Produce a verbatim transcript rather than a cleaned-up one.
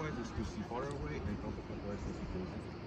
clockwise is to see far away, and counterclockwise is to close.